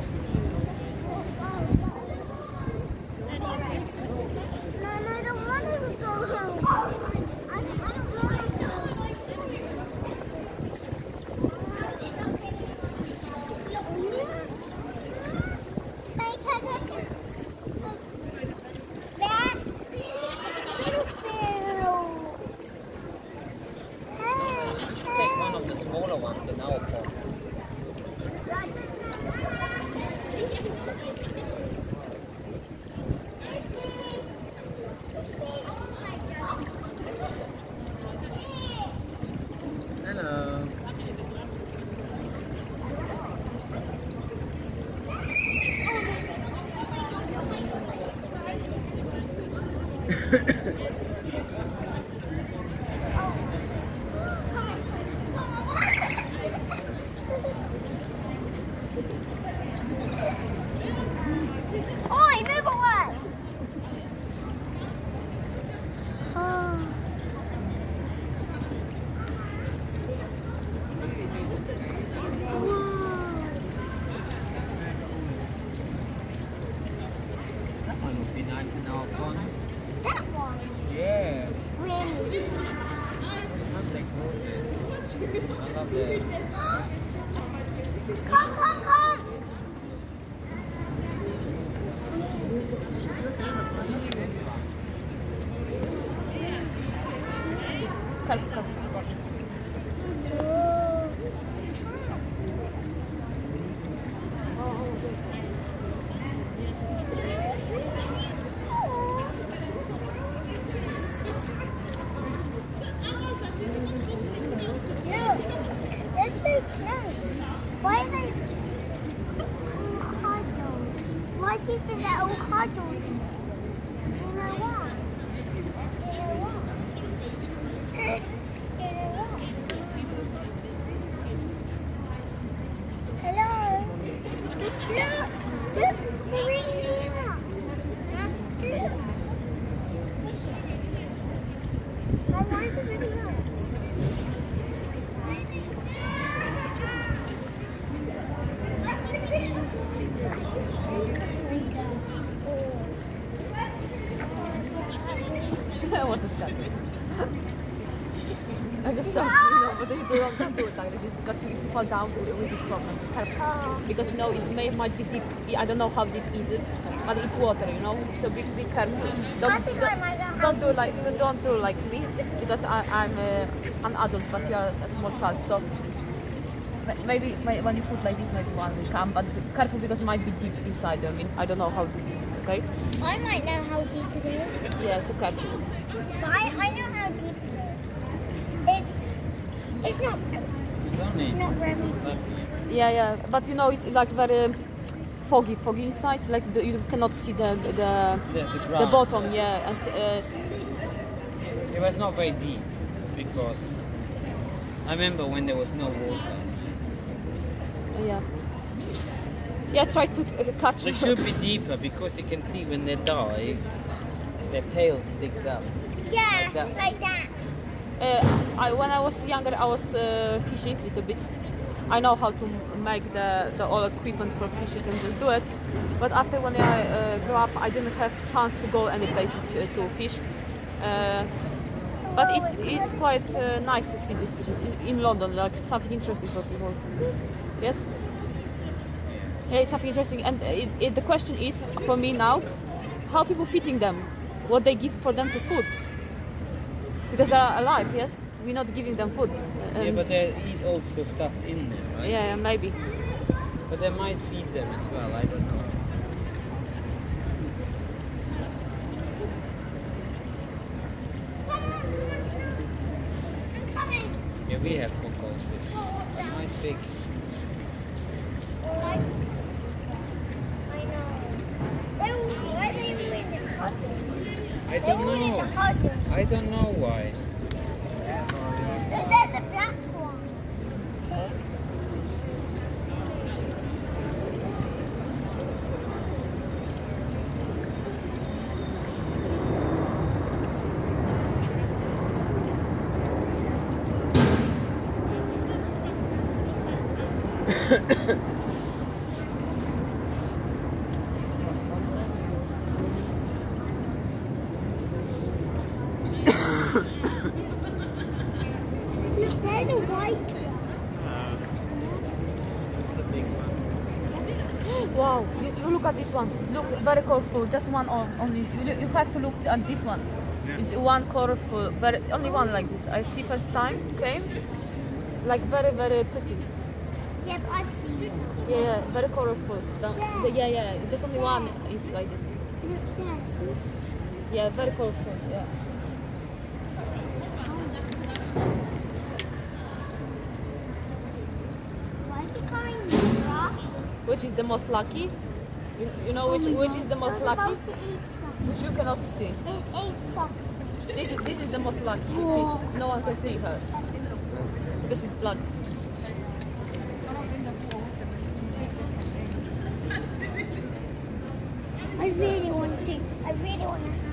I just don't, but don't do it like this because if you fall down, it will be problem. Because it might be deep. I don't know how deep is it, but it's water, So be careful. Don't do like me because I'm an adult, but you are a small child. So maybe when you put like this, maybe one will come. But be careful because it might be deep inside. I don't know how deep it is. Okay. I might know how deep it is. Yeah, so careful. But I know how deep it is. It's not very deep. Yeah, but it's like very foggy inside. Like you cannot see the bottom. Yeah, and it was not very deep because I remember when there was no water. Yeah. Try to catch. It should be deeper because you can see when they dive, their tail sticks up. Yeah, like that. When I was younger, I was fishing a little bit. I know how to make the all equipment for fishing and just do it. But after when I grew up, I didn't have chance to go any places to fish. But it's quite nice to see these fishes in London, like something interesting for people. Yes. Yeah, it's something interesting. And the question is for me now, how people feeding them, what they give for them to food. Because they are alive, yes? We're not giving them food. Yeah, but they eat also stuff in there, right? Yeah, maybe. But they might feed them as well, I don't know. Yeah, we have cockles fish. Nice big. I don't know. I don't know why. There's a black one. Wow, you look at this one. Look, very colorful. Just one only. You have to look at this one. Yeah. It's one colorful, very only one like this. I see first time came. Like very pretty. Yep, I've seen it. Yeah, very colorful. Yeah. Just only one is like this. Yeah, see? Yeah, very colorful. Yeah. Why is he calling me rock? Which is the most lucky? You know which is the most It's lucky? about to eat something. Which you cannot see. It ate something. This is the most lucky fish. No one can see her because it's black. I really want to. I really want to have.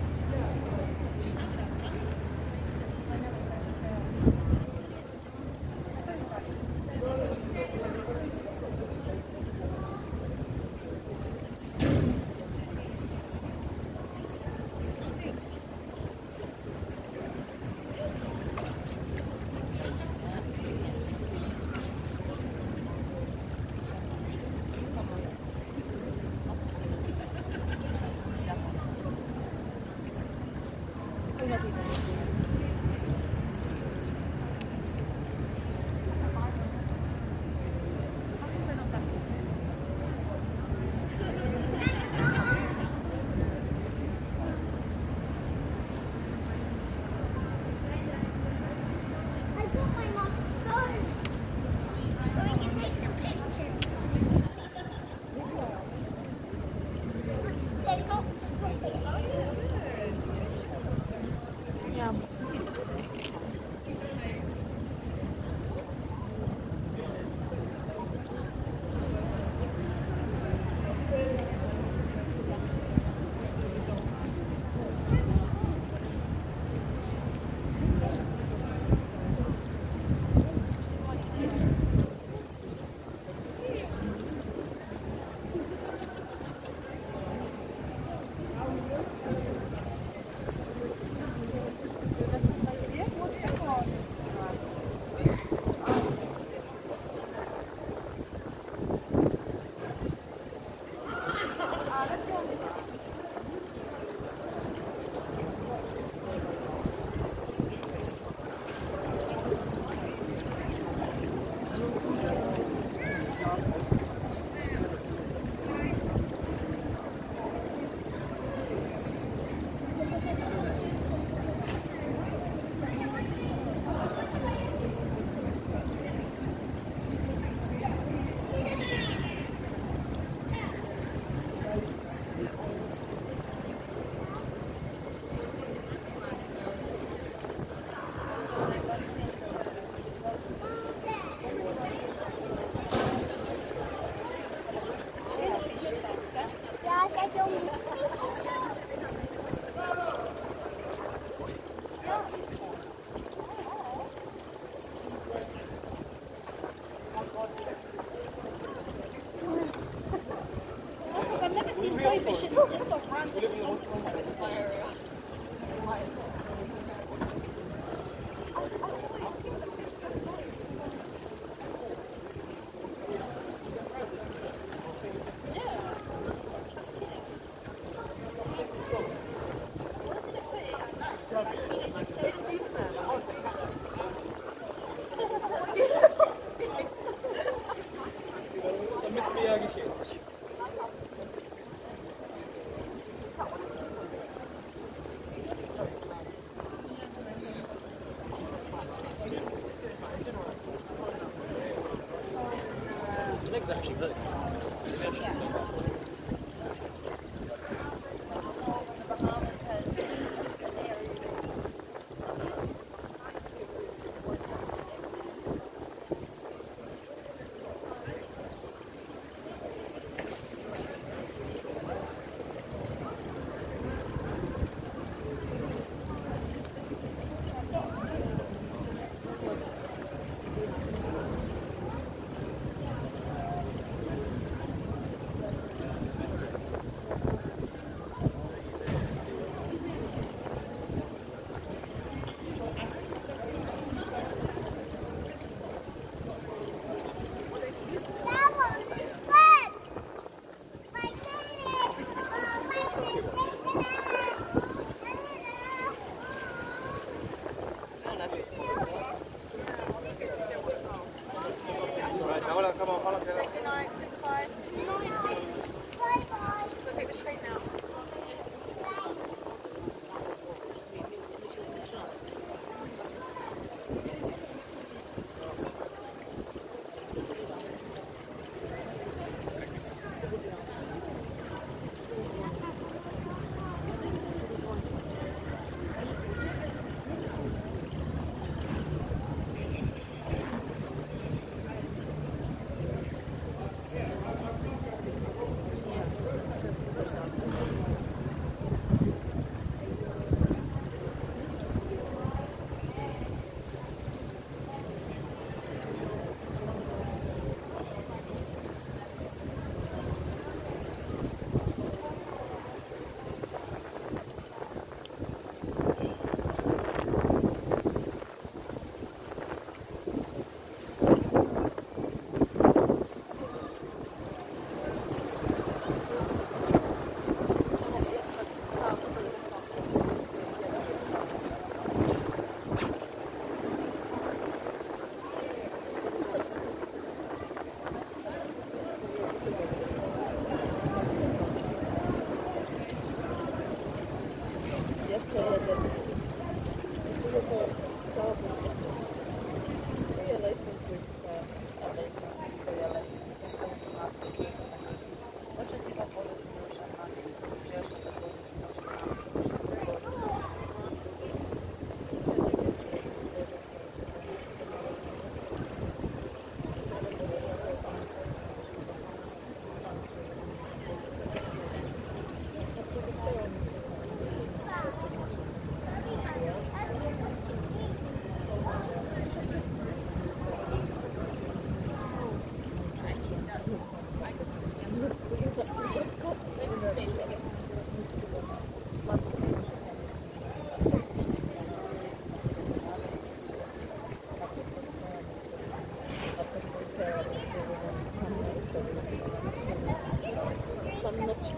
I put my mom's phone so we can take some pictures. Say not to drop it. Yeah. Ja, kijk jongens. I've never seen koi fish. It's just a random area. Legs actually hurt.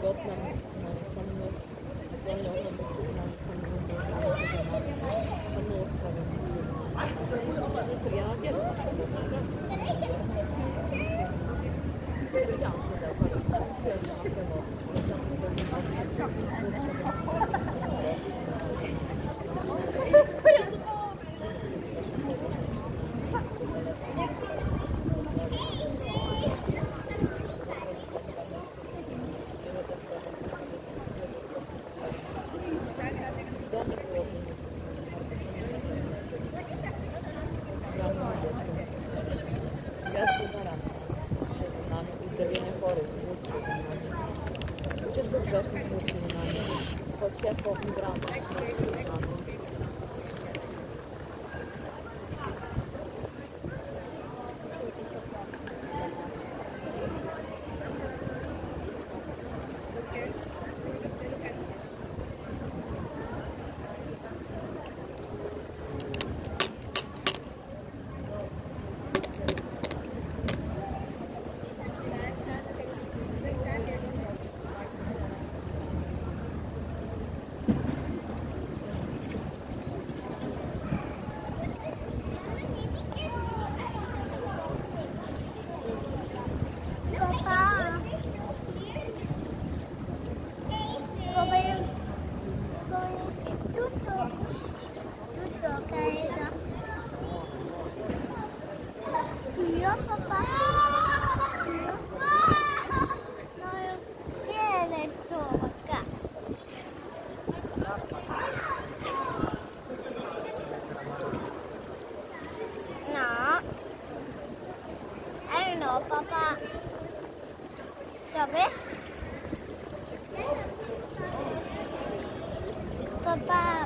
Papà. Dove? Papà.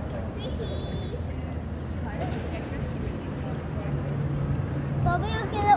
Papà, io chiedo